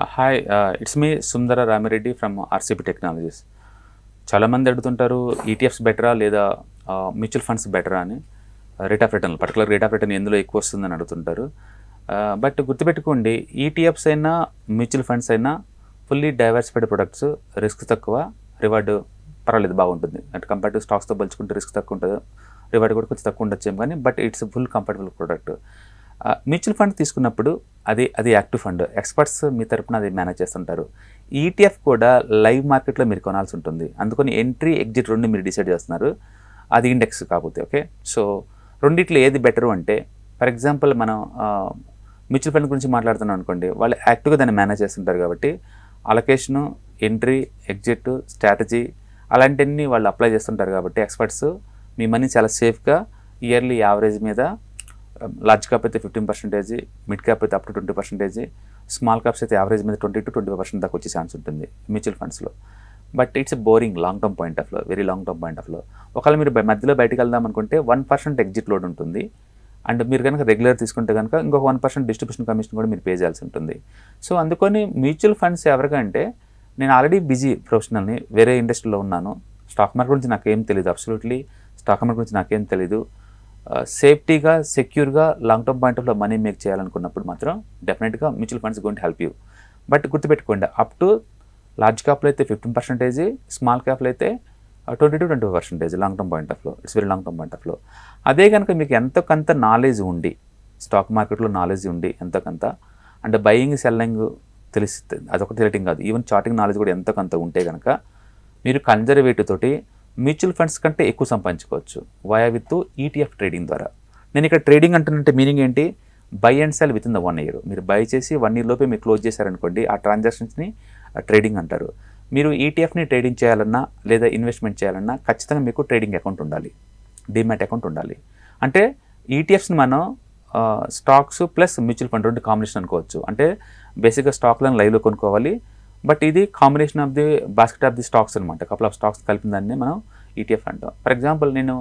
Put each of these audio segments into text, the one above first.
Hi, it's me Sundara Rami from RCP Technologies. చాలా మంది అడుగుతుంటారు ఈటీఎఫ్స్ బెటరా లేదా మ్యూచువల్ ఫండ్స్ బెటరా అని rate of return particular rate of return ఎందులో ఎక్కువ వస్తుందని అడుగుతుంటారు. బట్ గుర్తుపెట్టుకోండి, ఈటీఎఫ్స్ అయినా మ్యూచువల్ ఫండ్స్ అయినా ఫుల్లీ డైవర్సిఫైడ్ ప్రొడక్ట్స్, రిస్క్ తక్కువ, రివార్డు పర్వాలేదు బాగుంటుంది. అంటే కంపేర్ టు స్టాక్స్తో పోల్చుకుంటే రిస్క్ తక్కువ ఉంటుంది, రివార్డు కూడా కొంచెం తక్కువ ఉండొచ్చేమో, కానీ but it's full comfortable product. Mutual fund తీసుకున్నప్పుడు అది యాక్టివ్ ఫండ్, ఎక్స్పర్ట్స్ మీ తరపున అది మేనేజ్ చేస్తుంటారు. ఈటీఎఫ్ కూడా లైవ్ మార్కెట్లో మీరు కొనాల్సి ఉంటుంది, అందుకని ఎంట్రీ ఎగ్జిట్ రెండు మీరు డిసైడ్ చేస్తున్నారు, అది ఇండెక్స్ కాకపోతే. ఓకే, సో రెండిట్లో ఏది బెటరు అంటే, ఫర్ ఎగ్జాంపుల్ మనం మ్యూచువల్ ఫండ్ గురించి మాట్లాడుతున్నాం అనుకోండి, వాళ్ళు యాక్టివ్గా దాన్ని మేనేజ్ చేస్తుంటారు కాబట్టి అలొకేషను, ఎంట్రీ, ఎగ్జిట్, స్ట్రాటజీ అలాంటివన్నీ వాళ్ళు అప్లై చేస్తుంటారు కాబట్టి ఎక్స్పర్ట్స్ మీ మనీ చాలా సేఫ్గా ఇయర్లీ యావరేజ్ మీద లార్జ్ క్యాప్ అయితే 15%, మిడ్ క్యాప్ అయితే అప్ టు 20%, స్మాల్ క్యాప్స్ అయితే యావరేజ్ మీద 20 to 25% దాకా వచ్చే ఛాన్స్ ఉంటుంది మ్యూచువల్ ఫండ్స్లో. But it's boring long term point ఆఫ్లో, వెరీ లాంగ్ టర్మ్ పాయింట్ ఆఫ్లో. ఒకవేళ మీరు మధ్యలో బయటకు వెళ్దాం అనుకుంటే 1% ఎగ్జిట్ లోడ్ ఉంటుంది, అండ్ మీరు కనుక రెగ్యులర్ తీసుకుంటే కనుక ఇంకొక 1% డిస్ట్రిబ్యూషన్ కమిషన్ కూడా మీరు పే చేయాల్సి ఉంటుంది. సో అందుకని మ్యూచువల్ ఫండ్స్ ఎవరిగా అంటే, నేను ఆల్రెడీ బిజీ ప్రొఫెషనల్ని, వేరే ఇండస్ట్రీలో ఉన్నాను, స్టాక్ మార్కెట్ గురించి నాకేం తెలియదు, అబ్సల్యూట్లీ స్టాక్ మార్కెట్ గురించి నాకేం తెలీదు, సేఫ్టీగా సెక్యూర్గా లాంగ్ టర్మ్ పాయింట్ ఆఫ్లో మనీ మేక్ చేయాలనుకున్నప్పుడు మాత్రం డెఫినెట్గా mutual funds going to help you. But గుర్తుపెట్టుకోండి, అప్ టు లార్జ్ క్యాప్లో అయితే 15%, స్మాల్ క్యాప్లో అయితే 20 to 25% లాంగ్ టర్మ్ పాయింట్ ఆఫ్లో. It's very long term point ఆఫ్లో. అదే కనుక మీకు ఎంతో కొంత నాలెడ్జ్ ఉండి, స్టాక్ మార్కెట్లో నాలెడ్జ్ ఉండి ఎంతో కొంత, అంటే బయింగ్ సెల్లింగ్ తెలుస్తుంది, అదొకటి తెలియటం కాదు, ఈవెన్ చార్టింగ్ నాలెడ్జ్ కూడా ఎంతో కొంత ఉంటే కనుక మీరు కన్జర్వేటివ్ తోటి మ్యూచువల్ ఫండ్స్ కంటే ఎక్కువ సంపాదించుకోవచ్చు వయా విత్ ఈటీఎఫ్ ట్రేడింగ్ ద్వారా. నేను ఇక్కడ ట్రేడింగ్ అంటున్నట్టే మీనింగ్ ఏంటి, buy and sell within the 1 year. మీరు బై చేసి 1 year లోపే మీరు క్లోజ్ చేశారనుకోండి, ఆ ట్రాన్సాక్షన్స్ని ట్రేడింగ్ అంటారు. మీరు ఈటీఎఫ్ని ట్రేడింగ్ చేయాలన్నా లేదా ఇన్వెస్ట్మెంట్ చేయాలన్నా ఖచ్చితంగా మీకు ట్రేడింగ్ అకౌంట్ ఉండాలి, డీమ్యాట్ అకౌంట్ ఉండాలి. అంటే ఈటీఎఫ్స్ని మనం స్టాక్స్ ప్లస్ మ్యూచువల్ ఫండ్ రెండు కాంబినేషన్ అనుకోవచ్చు. అంటే బేసిక్గా స్టాక్లను లైవ్లో కొనుక్కోవాలి, బట్ ఇది combination of the basket of the stocks అనమాట. కపుల్ ఆఫ్ స్టాక్స్ కలిపిన దాన్ని మనం ఈటీఎఫ్ అంటాం. ఫర్ ఎగ్జాంపుల్ నేను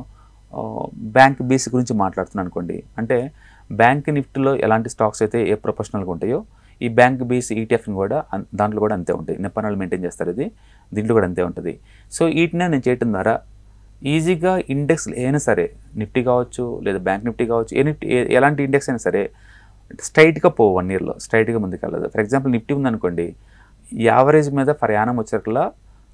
బ్యాంక్ బీస్ గురించి మాట్లాడుతున్నాను అనుకోండి, అంటే బ్యాంక్ నిఫ్టీలో ఎలాంటి స్టాక్స్ అయితే ఏ ప్రొఫెషనల్గా ఉంటాయో, ఈ బ్యాంక్ బీస్ ఈటీఎఫ్ని కూడా దాంట్లో కూడా అంతే ఉంటాయి. నిప్పనాలు మెయింటైన్ చేస్తారు, ఇది దీంట్లో కూడా అంతే ఉంటుంది. సో వీటిని నేను చేయటం ద్వారా ఈజీగా ఇండెక్స్ అయినా సరే, నిఫ్టీ కావచ్చు లేదా బ్యాంక్ నిఫ్టీ కావచ్చు, ఎలాంటి ఇండెక్స్ అయినా సరే స్ట్రైట్గా 1 yearలో స్ట్రైట్గా ముందుకెళ్ళదు. ఫర్ ఎగ్జాంపుల్ నిఫ్టీ ఉందనుకోండి, యావరేజ్ మీద ఫర్ యానం వచ్చేకల్లా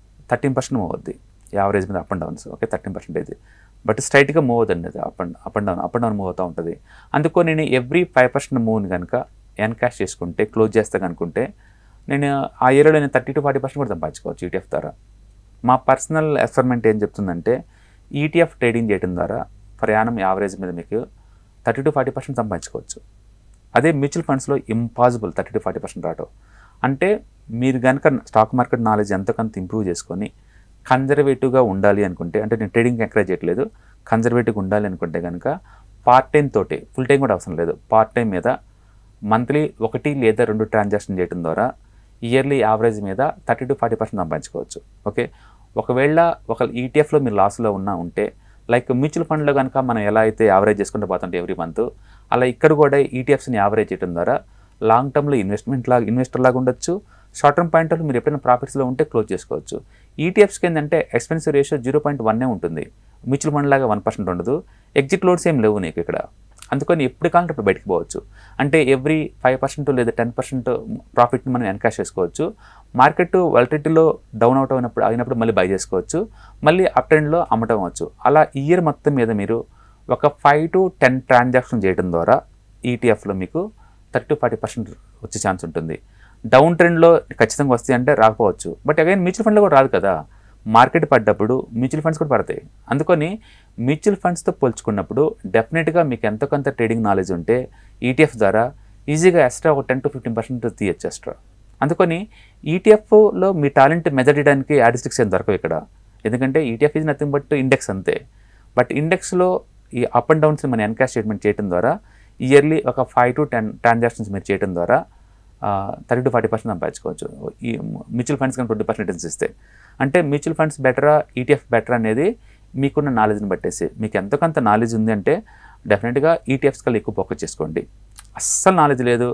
13% మూవ్ అవుద్ది, యావరేజ్ మీద up and downs. Okay, 13%, but స్ట్రైట్గా మూవ్ అవుతుంది, అది అప్ అండ్ డౌన్ మూవ్ అవుతూ ఉంటుంది. అందుకో నేను ఎవ్రీ 5% మూవ్ని కనుక ఎన్కాష్ చేసుకుంటే, క్లోజ్ చేస్తాను అనుకుంటే, నేను ఆ ఇయర్లో నేను 30 to 40% కూడా సంపాదించుకోవచ్చు ఈటీఎఫ్ ద్వారా. మా పర్సనల్ ఎక్స్పెరిమెంట్ ఏం చెప్తుందంటే, ఈటీఎఫ్ ట్రేడింగ్ చేయడం ద్వారా ఫర్ యానం యావరేజ్ మీద మీకు 30 to 40% సంపాదించుకోవచ్చు. అదే మ్యూచువల్ ఫండ్స్లో ఇంపాసిబుల్ 30 to 40% రావటం. అంటే మీరు కనుక స్టాక్ మార్కెట్ నాలెడ్జ్ ఎంతో కొంత ఇంప్రూవ్ చేసుకొని కన్జర్వేటివ్గా ఉండాలి అనుకుంటే, అంటే నేను ట్రేడింగ్ ఎంకరేజ్ చేయట్లేదు, కన్జర్వేటివ్గా ఉండాలి అనుకుంటే కనుక పార్ట్ టైం తోటి, ఫుల్ టైం కూడా అవసరం లేదు, పార్ట్ టైం మీద మంత్లీ 1 లేదా 2 ట్రాన్సాక్షన్ చేయడం ద్వారా ఇయర్లీ యావరేజ్ మీద 30 to 40% సంపాదించుకోవచ్చు. ఓకే, ఒకవేళ ఈటీఎఫ్లో మీరు లాస్లో ఉంటే, లైక్ మ్యూచువల్ ఫండ్లో కనుక మనం ఎలా అయితే యావరేజ్ చేసుకుంటూ పోతుంటే ఎవ్రీ మంత్, అలా ఇక్కడ కూడా ఈటీఎఫ్స్ని యావరేజ్ చేయడం ద్వారా లాంగ్ టర్మ్లో ఇన్వెస్టర్ లాగా ఉండొచ్చు, షార్ట్ టర్మ్ పాయింట్ ఆఫ్ మీరు ఎప్పుడైనా ప్రాఫిట్స్లో ఉంటే క్లోజ్ చేసుకోవచ్చు. ఈటీఎఫ్స్కి ఏంటంటే ఎక్స్పెన్సివ్ రేషియో 0.1 ఉంటుంది, మ్యూచువల్ ఫండ్ లాగా 1% ఉండదు, ఎగ్జిట్ లోడ్స్ ఏం లేవు నీకు ఇక్కడ. అందుకని ఎప్పుడు కావాలంటే అప్పుడు బయటకు పోవచ్చు. అంటే ఎవ్రీ 5% లేదా 10% ప్రాఫిట్ని మనం ఎన్కాష్ చేసుకోవచ్చు. మార్కెట్ వాలటిలిటీలో డౌన్ అవుట్ అయినప్పుడు మళ్ళీ బై చేసుకోవచ్చు, మళ్ళీ అప్ ట్రెండ్లో అమ్మటం అవ్వచ్చు. అలా ఇయర్ మొత్తం మీద మీరు ఒక 5 to 10 ట్రాన్సాక్షన్ చేయడం ద్వారా ఈటీఎఫ్లో మీకు 30 to 40% వచ్చే ఛాన్స్ ఉంటుంది. డౌన్ ట్రెండ్లో ఖచ్చితంగా వస్తాయి అంటే రాకపోవచ్చు, బట్ అగైన్ మ్యూచువల్ ఫండ్లో కూడా రాదు కదా, మార్కెట్ పడ్డప్పుడు మ్యూచువల్ ఫండ్స్ కూడా పడతాయి. అందుకని మ్యూచువల్ ఫండ్స్తో పోల్చుకున్నప్పుడు డెఫినెట్గా మీకు ఎంతో కొంత ట్రేడింగ్ నాలెడ్జ్ ఉంటే ఈటీఎఫ్ ద్వారా ఈజీగా ఎక్స్ట్రా ఒక 10 to 15% తీయచ్చు ఎక్స్ట్రా. అందుకని ఈటీఎఫ్లో మీ టాలెంట్ మెజర్ చేయడానికి యాడిస్టిక్స్ ఏం దొరకవు ఇక్కడ, ఎందుకంటే ETF is nothing but index అంతే. బట్ ఇండెక్స్లో ఈ అప్ అండ్ డౌన్స్ మనం ఎన్కాష్ స్టేట్మెంట్ చేయడం ద్వారా ఇయర్లీ ఒక 5 to 10 ట్రాన్సాక్షన్స్ మీరు చేయడం ద్వారా 30 to 40% సంపాదించుకోవచ్చు. ఈ మ్యూచువల్ ఫండ్స్ కానీ 20% ఇస్తే, అంటే మ్యూచువల్ ఫండ్స్ బెటరా ఈటీఎఫ్ బెటర్ అనేది మీకున్న నాలెడ్జ్ని బట్టేసి. మీకు ఎంతో కొంత నాలెడ్జ్ ఉంది అంటే డెఫినెట్గా ఈటీఎఫ్స్ కల్లా ఎక్కువ ఫోకస్ చేసుకోండి. అస్సలు నాలెడ్జ్ లేదు,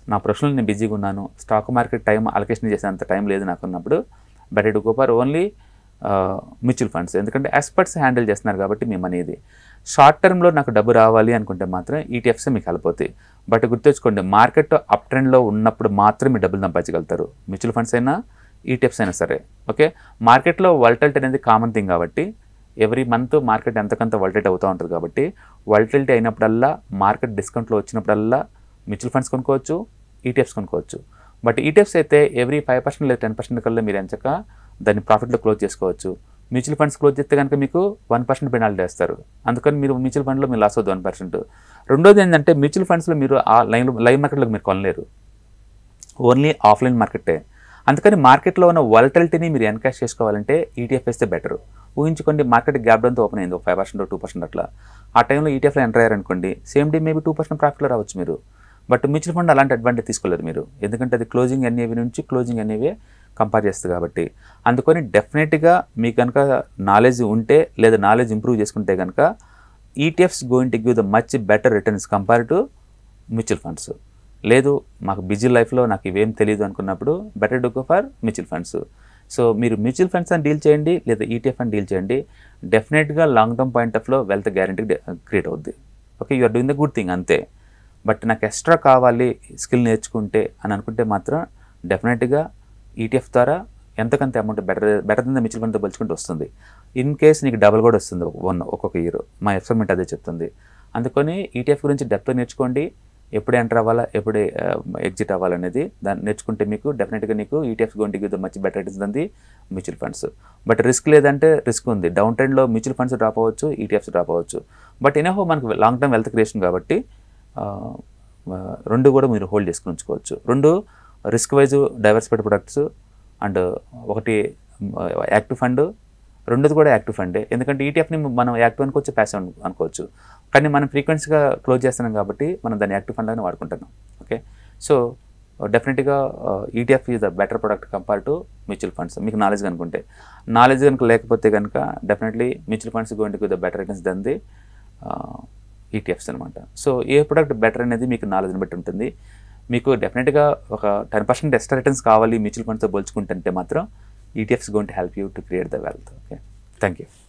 నా ప్రొఫెషనల్ నేను బిజీగా ఉన్నాను, స్టాక్ మార్కెట్ టైం అలొకేషన్ చేసేంత టైం లేదు నాకు ఉన్నప్పుడు better to go for only mutual funds. ఎందుకంటే ఎక్స్పర్ట్స్ హ్యాండిల్ చేస్తున్నారు కాబట్టి మీ మనీ ఇది. షార్ట్ టర్మ్లో నాకు డబ్బు రావాలి అనుకుంటే మాత్రం ఈటీఎఫ్స్ మీకు వెళ్ళిపోతాయి. బట్ గుర్తుంచుకోండి, మార్కెట్ అప్ ట్రెండ్లో ఉన్నప్పుడు మాత్రం మీ డబ్బులు సంపాదించగలుగుతారు, మ్యూచువల్ ఫండ్స్ అయినా ఈటీఎఫ్స్ అయినా సరే. ఓకే, మార్కెట్లో వాలటిలిటీ అనేది కామన్ థింగ్ కాబట్టి ఎవ్రీ మంత్ మార్కెట్ ఎంతకంత వాలటిలిటీ అవుతూ ఉంటుంది కాబట్టి వాలటిలిటీ అయినప్పుడల్లా, మార్కెట్ డిస్కౌంట్లో వచ్చినప్పుడల్లా మ్యూచువల్ ఫండ్స్ కొనుక్కోవచ్చు, ఈటీఎఫ్స్ కొనుక్కోవచ్చు. బట్ ఈటీఎఫ్స్ అయితే ఎవ్రీ 5% లేదా 10% కల్లా మీరు ఎంచక దాన్ని ప్రాఫిట్లో క్లోజ్ చేసుకోవచ్చు. మ్యూచువల్ ఫండ్స్ క్లోజ్ చేస్తే కనుక మీకు 1% పెనాల్టీ వేస్తారు. అందుకని మీరు మ్యూచువల్ ఫండ్లో మీరు లాస్ అవుతుంది 1%. రెండోది ఏంటంటే మ్యూచువల్ ఫండ్స్లో మీరు ఆ లైవ్ మార్కెట్లో మీరు కొనలేరు, ఓన్లీ ఆఫ్లైన్ మార్కెటే. అందుకని మార్కెట్లో ఉన్న వాలటిలిటీని మీరు ఎన్కాష్ చేసుకోవాలంటే ఈటీఎఫ్ వేస్తే బెటర్. ఊహించుకోండి, మార్కెట్ గ్యాప్ డౌన్తో ఓపెన్ అయింది 5% 2% అట్లా, ఆ టైంలో ఈటీఎఫ్లో ఎంటర్ అయ్యారనుకోండి, సేమ్ డే మేబీ 2% ప్రాఫిట్లో రావచ్చు మీరు. బట్ మ్యూచువల్ ఫండ్ అలాంటి అడ్వాంటేజ్ తీసుకోలేదు మీరు, ఎందుకంటే అది క్లోజింగ్ ఎన్ఏవి నుంచి క్లోజింగ్ ఎన్ఏవే కంపేర్ చేస్తుంది కాబట్టి. అందుకని డెఫినెట్గా మీకు కనుక నాలెడ్జ్ ఉంటే లేదా నాలెడ్జ్ ఇంప్రూవ్ చేసుకుంటే కనుక ETFs going to give the much better returns compare to mutual funds. లేదు మాకు బిజీ లైఫ్లో నాకు ఇవేం తెలియదు అనుకున్నప్పుడు better to go for mutual funds. So మీరు మ్యూచువల్ ఫండ్స్ అని డీల్ చేయండి లేదా ఈటీఎఫ్ అని డీల్ చేయండి, డెఫినెట్గా లాంగ్ టర్మ్ పాయింట్ ఆఫ్లో వెల్త్ గ్యారంటీ క్రియేట్ అవుద్ది. Okay, you are doing the good thing అంతే. బట్ నాకు ఎక్స్ట్రా కావాలి స్కిల్ నేర్చుకుంటే అని అనుకుంటే మాత్రం డెఫినెట్గా ఈటీఎఫ్ ద్వారా ఎంతకంత అమౌంట్ బెటర్ ద మ్యూచువల్ ఫండ్తో పోల్చుకుంటూ వస్తుంది. ఇన్ కేస్ నీకు డబుల్ కూడా వస్తుంది ఒక్కొక్క ఇయర్, మా ఎక్స్పెరిమెంట్ అదే చెప్తుంది. అందుకని ఈటీఎఫ్ గురించి డెప్త్ నేర్చుకోండి, ఎప్పుడు ఎంటర్ అవ్వాలా ఎప్పుడు ఎగ్జిట్ అవ్వాలనేది దాన్ని నేర్చుకుంటే మీకు డెఫినెట్గా నీకు ETFs going to give the much better returns then the mutual funds. But risk లేదంటే రిస్క్ ఉంది, డౌన్ ట్రెండ్లో మ్యూచువల్ ఫండ్స్ డ్రాప్ అవ్వచ్చు, ఈటీఎఫ్స్ డ్రాప్ అవ్వచ్చు. బట్ ఇనహో మనకు లాంగ్ టర్మ్ వెల్త్ క్రియేషన్ కాబట్టి రెండు కూడా మీరు హోల్డ్ చేసుకుని ఉంచుకోవచ్చు. రెండు risk wise diversified products and ఒకటి యాక్టివ్ ఫండ్, రెండోది కూడా యాక్టివ్ ఫండే. ఎందుకంటే ఈటీఎఫ్ని మనం యాక్టివ్ అనుకోవచ్చు, ప్యాసివ్ అనుకోవచ్చు, కానీ మనం ఫ్రీక్వెన్సీగా క్లోజ్ చేస్తున్నాం కాబట్టి మనం దాన్ని యాక్టివ్ ఫండ్ అని వాడుకుంటున్నాం. ఓకే, సో డెఫినెట్గా ETF is the better product compare to mutual funds. మీకు నాలెడ్జ్ కనుకుంటే, నాలెడ్జ్ కనుక లేకపోతే కనుక definitely mutual funds going to give the better returns then the ETFs అనమాట. సో ఏ ప్రొడక్ట్ బెటర్ అనేది మీకు నాలెడ్జ్ని బట్టి ఉంటుంది. మీకు డెఫినెట్గా ఒక 10% ఎక్స్ట్రా రిటర్న్స్ కావాలి మ్యూచువల్ ఫండ్స్తో పోల్చుకుంటే మాత్రం ETFs going to help you to create the wealth. Okay, thank you.